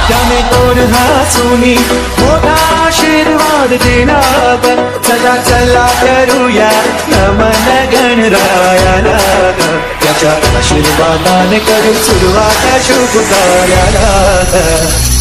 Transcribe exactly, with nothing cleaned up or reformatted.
त्याने कोण हसूनी मोठा आशीर्वाद दिला ग. चला चला करूया नमन गणरायाला ग. त्याच्या आशीर्वादाने करू सुरुवात शुभ कार्याला ग.